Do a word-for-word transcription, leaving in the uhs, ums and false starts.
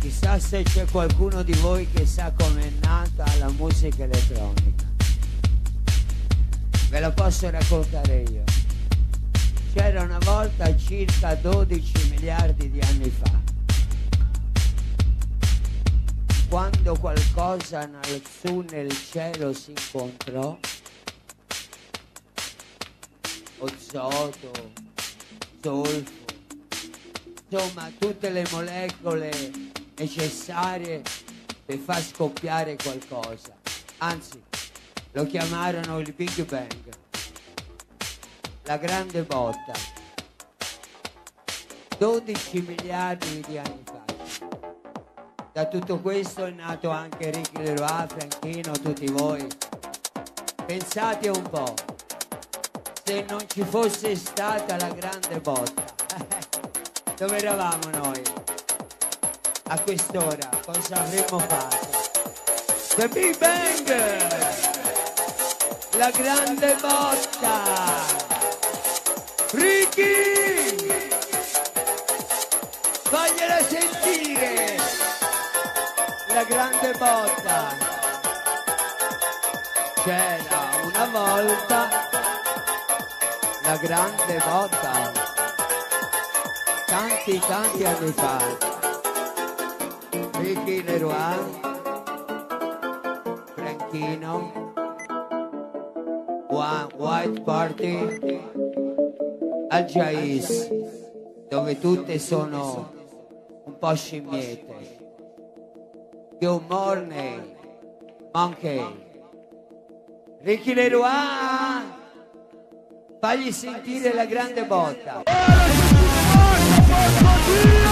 Chissà se c'è qualcuno di voi che sa com'è nata la musica elettronica. Ve la posso raccontare io. C'era una volta circa dodici miliardi di anni fa, quando qualcosa su nel cielo si incontrò, ozoto, zolfo, insomma tutte le molecole necessarie per far scoppiare qualcosa. Anzi, lo chiamarono il Big Bang, la grande botta. dodici miliardi di anni fa. Da tutto questo è nato anche Ricky Leroy, Franchino, tutti voi. Pensate un po', se non ci fosse stata la grande botta, dove eravamo noi? A quest'ora cosa avremmo fatto? The Big Bang! La grande botta! Ricky! Fagliela sentire! La grande botta! C'era una volta la grande botta, tanti tanti anni fa. Ricky Leroy, Franchino, One White Party, Al Jais, dove tutte sono un po' scimmiette. Good morning, Monkey. Ricky Leroy, fagli sentire la grande botta.